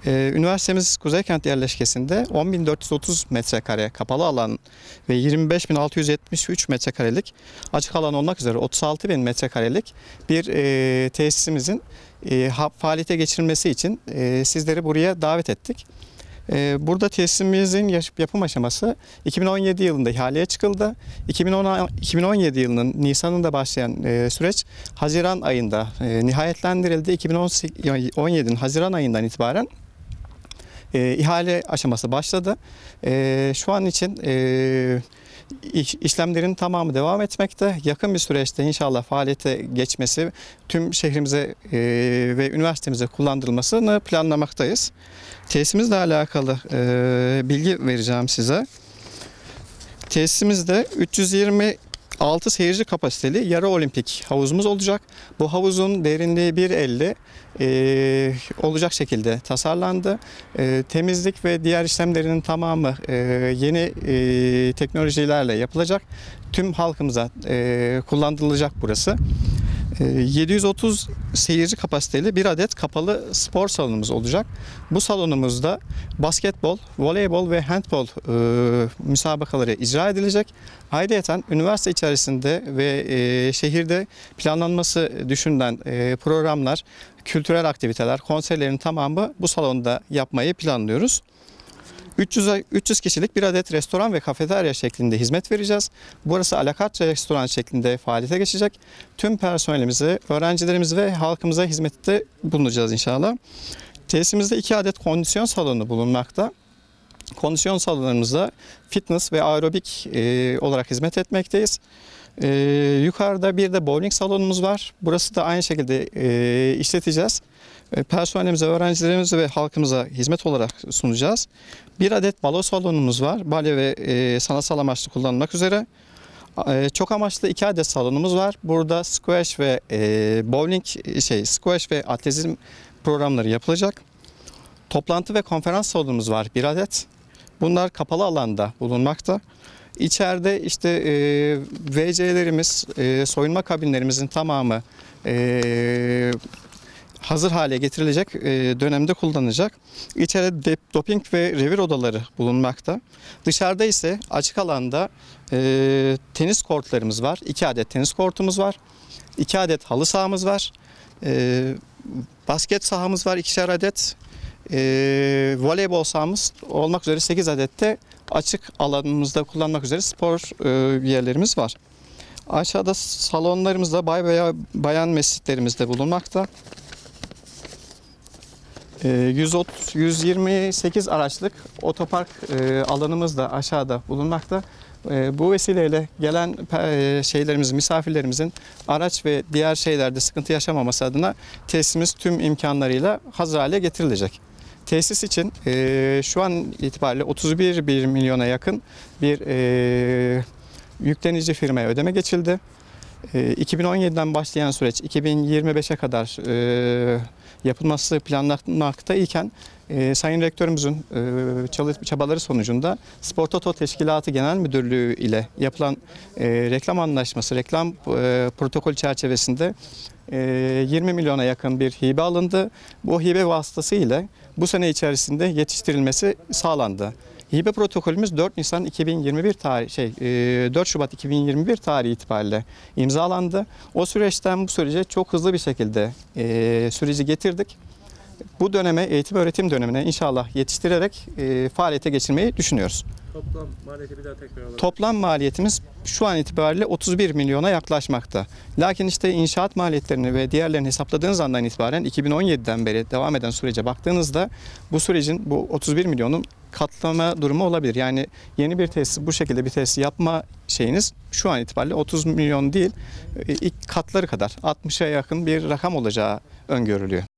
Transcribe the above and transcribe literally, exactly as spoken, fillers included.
Ee, üniversitemiz Kuzeykent yerleşkesinde on bin dört yüz otuz metrekare kapalı alan ve yirmi beş bin altı yüz yetmiş üç metrekarelik açık alan olmak üzere otuz altı bin metrekarelik bir e, tesisimizin e, faaliyete geçirilmesi için e, sizleri buraya davet ettik. E, burada tesisimizin yapım aşaması iki bin on yedi yılında ihaleye çıkıldı. iki bin on yedi yılının Nisan'ında başlayan e, süreç Haziran ayında e, nihayetlendirildi. iki bin on yedi'nin Haziran ayından itibaren E, ihale aşaması başladı. E, şu an için e, iş, işlemlerin tamamı devam etmekte. Yakın bir süreçte inşallah faaliyete geçmesi, tüm şehrimize e, ve üniversitemize kullandırılmasını planlamaktayız. Tesisimizle alakalı e, bilgi vereceğim size. Tesisimizde üç yüz yirmi altı seyirci kapasiteli yarı olimpik havuzumuz olacak. Bu havuzun derinliği bir elli e, olacak şekilde tasarlandı. E, temizlik ve diğer işlemlerinin tamamı e, yeni e, teknolojilerle yapılacak. Tüm halkımıza e, kullandırılacak burası. yedi yüz otuz seyirci kapasiteli bir adet kapalı spor salonumuz olacak. Bu salonumuzda basketbol, voleybol ve handbol e, müsabakaları icra edilecek. Ayrıca üniversite içerisinde ve e, şehirde planlanması düşünülen e, programlar, kültürel aktiviteler, konserlerin tamamı bu salonda yapmayı planlıyoruz. üç yüz kişilik bir adet restoran ve kafeterya şeklinde hizmet vereceğiz. Burası à la carte restoran şeklinde faaliyete geçecek. Tüm personelimize, öğrencilerimize ve halkımıza hizmette bulunacağız inşallah. Tesisimizde iki adet kondisyon salonu bulunmakta. Kondisyon salonlarımızda fitness ve aerobik e, olarak hizmet etmekteyiz. E, yukarıda bir de bowling salonumuz var. Burası da aynı şekilde e, işleteceğiz. Personelimize, öğrencilerimize ve halkımıza hizmet olarak sunacağız. Bir adet balo salonumuz var. Bale ve e, sanatsal amaçlı kullanılmak üzere. E, çok amaçlı iki adet salonumuz var. Burada squash ve e, bowling, şey, squash ve atletizm programları yapılacak. Toplantı ve konferans salonumuz var bir adet. Bunlar kapalı alanda bulunmakta. İçeride işte e, V C'lerimiz, e, soyunma kabinlerimizin tamamı e, hazır hale getirilecek dönemde kullanılacak. İçeride doping ve revir odaları bulunmakta. Dışarıda ise açık alanda e, tenis kortlarımız var. iki adet tenis kortumuz var. iki adet halı sahamız var. E, basket sahamız var ikişer adet. E, voleybol sahamız olmak üzere sekiz adet de açık alanımızda kullanmak üzere spor e, yerlerimiz var. Aşağıda salonlarımızda bay veya bayan mescitlerimizde bulunmakta. yüz yirmi sekiz araçlık otopark alanımız da aşağıda bulunmakta. Bu vesileyle gelen şeylerimiz, misafirlerimizin araç ve diğer şeylerde sıkıntı yaşamaması adına tesisimiz tüm imkanlarıyla hazır hale getirilecek. Tesis için şu an itibariyle otuz bir milyona yakın bir yüklenici firmaya ödeme geçildi. iki bin on yedi'den başlayan süreç iki bin yirmi beş'e kadar e, yapılması planlanmakta iken e, Sayın Rektörümüzün e, çabaları sonucunda Spor Toto Teşkilatı Genel Müdürlüğü ile yapılan e, reklam anlaşması, reklam e, protokol çerçevesinde e, yirmi milyona yakın bir hibe alındı. Bu hibe vasıtasıyla bu sene içerisinde yetiştirilmesi sağlandı. Hibe protokolümüz dört Nisan iki bin yirmi bir tarih şey dört Şubat iki bin yirmi bir tarihi itibariyle imzalandı. O süreçten bu sürece çok hızlı bir şekilde e, süreci getirdik. Bu döneme, eğitim öğretim dönemine inşallah yetiştirerek e, faaliyete geçirmeyi düşünüyoruz. Toplam maliyeti bir daha tekrar alalım. Toplam maliyetimiz şu an itibariyle otuz bir milyona yaklaşmakta. Lakin işte inşaat maliyetlerini ve diğerlerini hesapladığınız andan itibaren iki bin on yedi'den beri devam eden sürece baktığınızda bu sürecin bu otuz bir milyonun katlama durumu olabilir. Yani yeni bir tesis, bu şekilde bir tesis yapma şeyiniz şu an itibariyle otuz milyon değil, ilk katları kadar altmış'a yakın bir rakam olacağı öngörülüyor.